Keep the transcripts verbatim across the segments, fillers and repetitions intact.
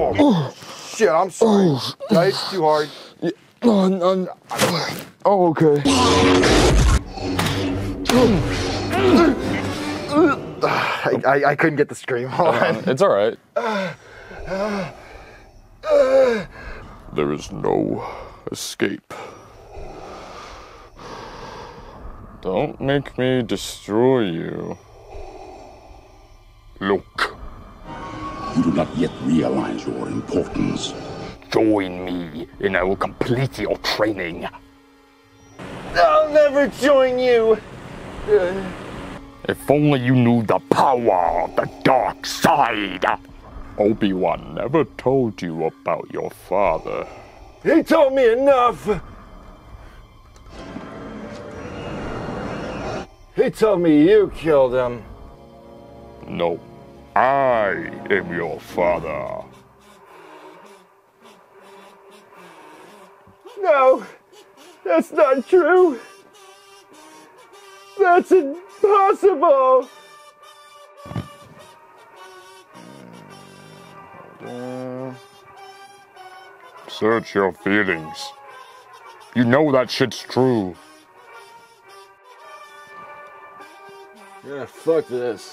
Oh, shit, I'm sorry. Did I hit you too hard? Yeah. Oh, no, no. Oh, okay. I, I, I couldn't get the scream on. Uh, it's all right. There is no escape. Don't make me destroy you. Look. You do not yet realize your importance. Join me, and I will complete your training. I'll never join you. If only you knew the power of the dark side. Obi-Wan never told you about your father. He told me enough. He told me you killed him. No, I am your father. No, that's not true. That's impossible. Uh, search your feelings. You know that shit's true. Yeah, fuck this.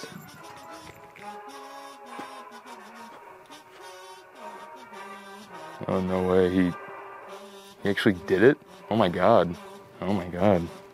Oh, no way. He, he actually did it? Oh my god. Oh my god.